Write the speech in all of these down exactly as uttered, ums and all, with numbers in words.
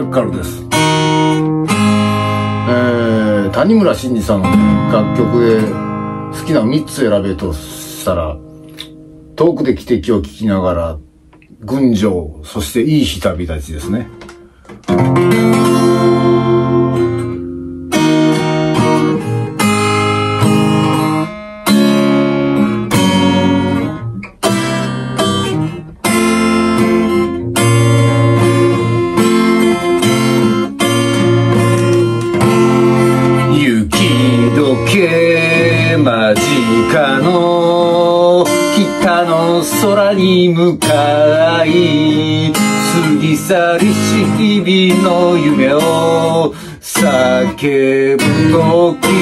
ッカルです。えー、谷村新司さんの、ね、楽曲で好きなみっつ選べとしたら、遠くで汽笛を聞きながら、群青、そしていい日旅立ちですね。間近の北の空に向かい過ぎ去りし日々の夢を叫ぶとき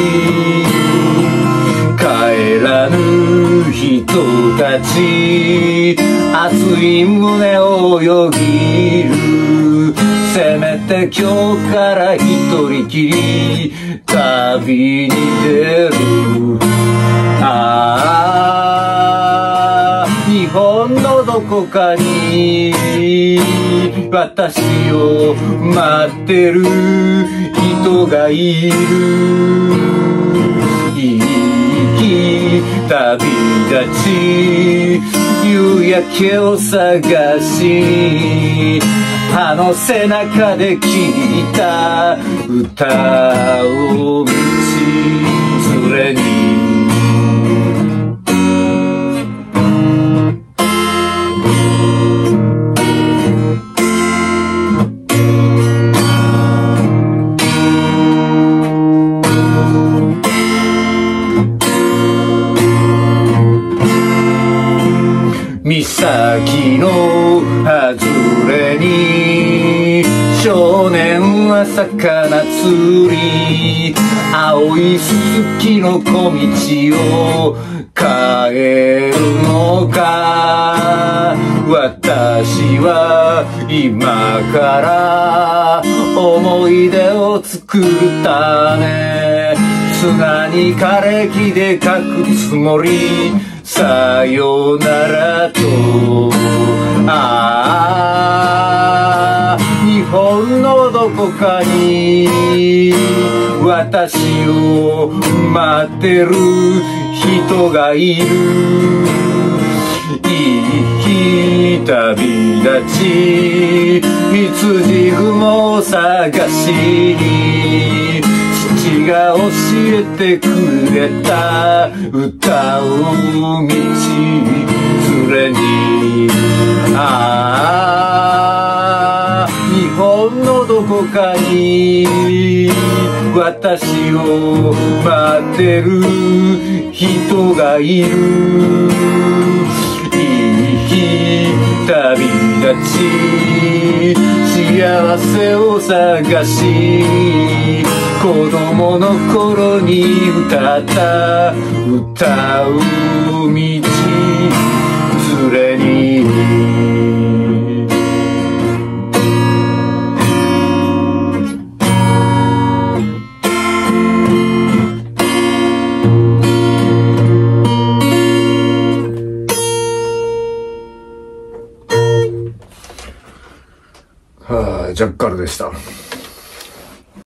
帰らぬ人たち熱い胸をよぎるせめて今日から一人きり旅に出るああ日本のどこかに私を待ってる人がいるいい旅立ち夕焼けを探しあの背中で聞いた歌を道連れに岬の外れに少年は魚釣り青いすすきの小道を帰るのか私は今から思い出を作るため砂に枯れ木で書くつもりさよならとああ日本のどこかに私を待ってる人がいるいい旅立ち羊雲を探しに父が教えてくれた歌う道連れにああ日本のどこかに私を待ってる人がいるいい旅立ち幸せを探し子供の頃に歌った歌う道連れにはあ、ジャッカルでした。